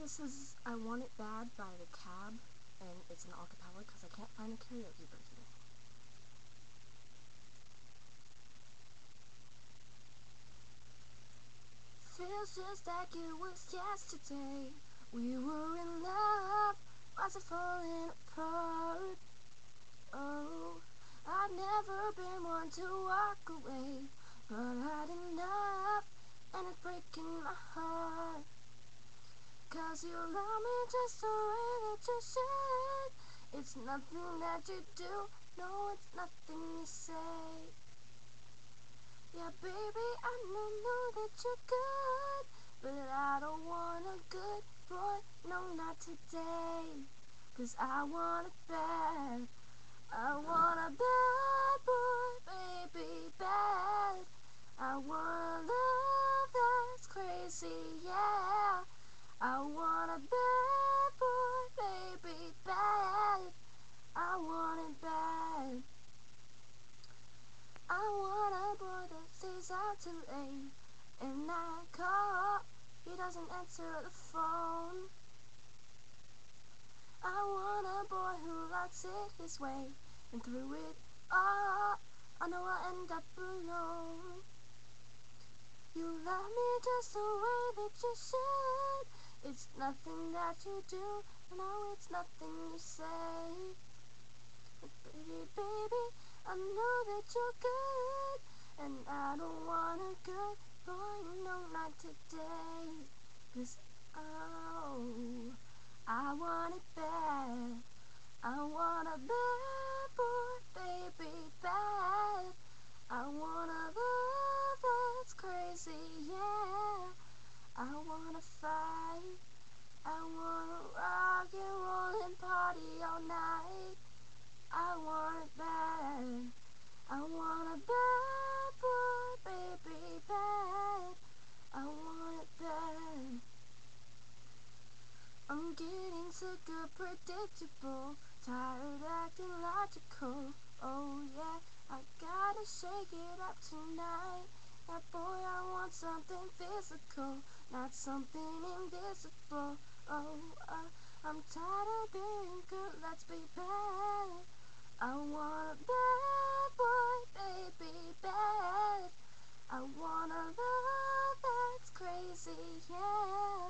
This is I Want It Bad by The Cab, and it's an acapella because I can't find a karaoke version. Feels just like it was yesterday. We were in love, was it falling apart? Oh, I've never been one to walk away, but I'd enough, and it's breaking my heart. 'Cause you love me just the way that you should. It's nothing that you do, no, it's nothing you say. Yeah, baby, I know that you're good, but I don't want a good boy, no, not today. 'Cause I want it bad. I want a bad boy, baby, bad. I want a love that's crazy, yeah. I want a bad boy, baby, bad. I want it bad. I want a boy that stays out too late, and I call, he doesn't answer the phone. I want a boy who likes it his way, and through it all, I know I'll end up alone. You love me just the way that you should. It's nothing that you do, no, it's nothing you say. But baby, I know that you're good, and I don't want a good boy, no, not today. 'Cause, oh, I want it bad. I want a bad boy, baby, bad. I want a love that's crazy, yeah. I wanna fight. I wanna rock and roll and party all night. I want it bad. I want a bad boy, baby, bad. I want it bad. I'm getting sick of predictable, tired acting logical. Oh yeah, I gotta shake it up tonight. Yeah, boy, I want something physical, not something invisible. Oh, I'm tired of being good, let's be bad. I want a bad boy, baby, bad. I want a love that's crazy, yeah.